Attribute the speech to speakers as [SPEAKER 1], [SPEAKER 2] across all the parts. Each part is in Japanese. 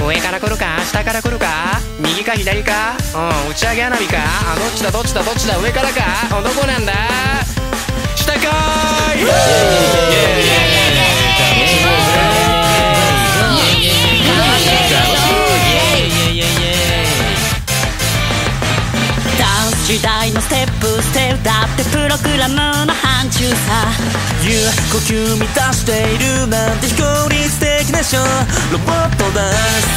[SPEAKER 1] 上から来るか下から来るか右か左か、打ち上げ花火か、どっちだどっちだどっちだ、上からか、どこなんだ、下かーい。
[SPEAKER 2] 時代のステップだってプログラムの範疇さ。呼吸満たしているなんて非効率的なショー、ロボットだ。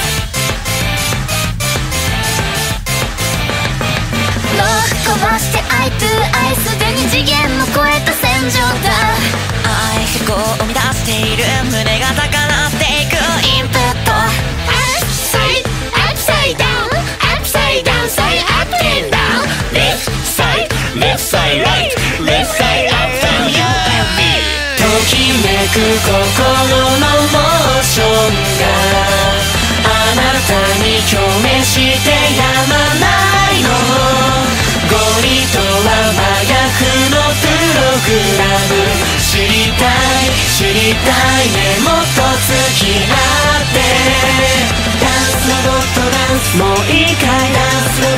[SPEAKER 3] ロック飛ばしてアイトゥアイ、すでに次元も超えた戦場だ。
[SPEAKER 2] 愛思考を生み出している、胸が高鳴っていくインプット。
[SPEAKER 3] アップサイドアップサイダウンアップサイダウンサイアップエンダウン、Left side, right, left side, up, down, you and me。
[SPEAKER 2] ときめく心のモーションがあなたに共鳴してやまないの。ゴリとは真逆のプログラム。知りたいね、もっと付き合って。ダンスロボットダンス、もういいかい、ダンスロ